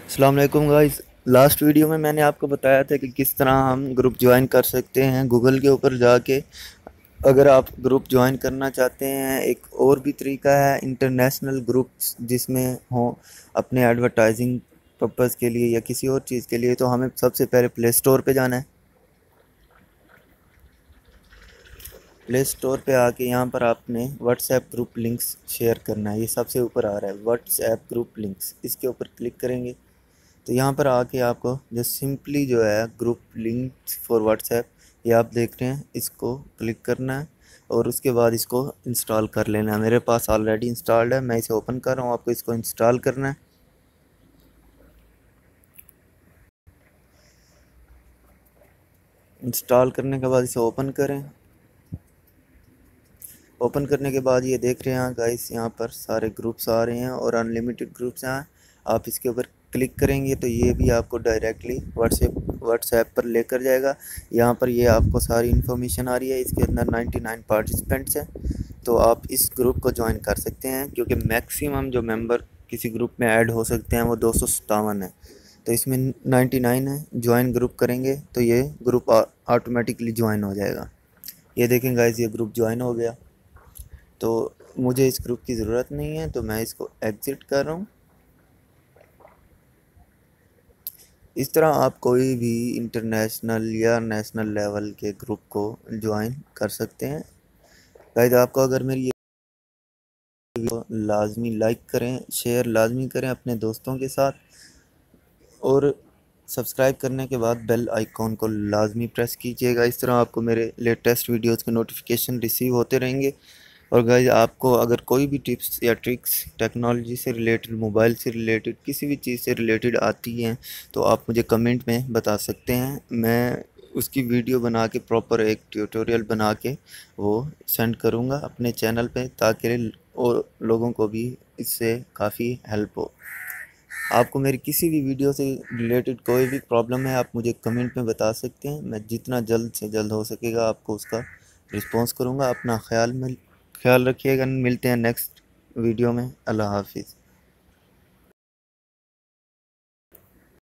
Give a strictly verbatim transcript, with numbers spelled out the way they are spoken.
अस्सलाम वालेकुम guys. Last video में मैंने आपको बताया था कि किस तरह हम ग्रुप ज्वाइन कर सकते हैं गूगल के ऊपर जाके। अगर आप ग्रुप ज्वाइन करना चाहते हैं, एक और भी तरीका है इंटरनेशनल ग्रुप्स जिसमें हो अपने एडवर्टाइजिंग पर्पज़ के लिए या किसी और चीज़ के लिए। तो हमें सबसे पहले प्ले स्टोर पे जाना है। प्ले स्टोर पे आके यहाँ पर आपने व्हाट्सएप ग्रुप लिंक्स शेयर करना है। ये सबसे ऊपर आ रहा है व्हाट्सएप ग्रुप लिंक्स, इसके ऊपर क्लिक करेंगे तो यहाँ पर आके आपको जो सिंपली जो है ग्रुप लिंक्स फॉर व्हाट्सएप, ये आप देख रहे हैं, इसको क्लिक करना है और उसके बाद इसको इंस्टॉल कर लेना है। मेरे पास ऑलरेडी इंस्टॉल्ड है, मैं इसे ओपन कर रहा हूँ। आपको इसको इंस्टॉल करना है। इंस्टॉल करने के बाद इसे ओपन करें। ओपन करने के बाद ये देख रहे हैं गाइस, यहाँ पर सारे ग्रुप्स आ रहे हैं और अनलिमिटेड ग्रुप्स हैं। आप इसके ऊपर क्लिक करेंगे तो ये भी आपको डायरेक्टली व्हाट्सएप व्हाट्सएप पर लेकर जाएगा। यहाँ पर ये आपको सारी इन्फॉर्मेशन आ रही है। इसके अंदर निन्यानवे पार्टिसिपेंट्स हैं, तो आप इस ग्रुप को ज्वाइन कर सकते हैं क्योंकि मैक्सिमम जो मेंबर किसी ग्रुप में ऐड हो सकते हैं वो दो सौ सत्तावन है। तो इसमें निन्यानवे है। ज्वाइन ग्रुप करेंगे तो ये ग्रुप ऑटोमेटिकली ज्वाइन हो जाएगा। ये देखें गाइस, ये ग्रुप ज्वाइन हो गया। तो मुझे इस ग्रुप की ज़रूरत नहीं है तो मैं इसको एग्ज़िट कर रहा हूँ। इस तरह आप कोई भी इंटरनेशनल या नेशनल लेवल के ग्रुप को ज्वाइन कर सकते हैं। गाइस, आपको अगर मेरी ये वीडियो लाजमी लाइक करें, शेयर लाजमी करें अपने दोस्तों के साथ, और सब्सक्राइब करने के बाद बेल आइकॉन को लाजमी प्रेस कीजिएगा। इस तरह आपको मेरे लेटेस्ट वीडियोज़ के नोटिफिकेशन रिसीव होते रहेंगे। और गाइस, आपको अगर कोई भी टिप्स या ट्रिक्स टेक्नोलॉजी से रिलेटेड, मोबाइल से रिलेटेड, किसी भी चीज़ से रिलेटेड आती हैं तो आप मुझे कमेंट में बता सकते हैं। मैं उसकी वीडियो बना के प्रॉपर एक ट्यूटोरियल बना के वो सेंड करूँगा अपने चैनल पे, ताकि और लोगों को भी इससे काफ़ी हेल्प हो। आपको मेरी किसी भी वीडियो से रिलेटेड कोई भी प्रॉब्लम है, आप मुझे कमेंट में बता सकते हैं। मैं जितना जल्द से जल्द हो सकेगा आपको उसका रिस्पॉन्स करूँगा। अपना ख्याल में ख्याल रखिएगा। मिलते हैं नेक्स्ट वीडियो में। अल्लाह हाफिज़।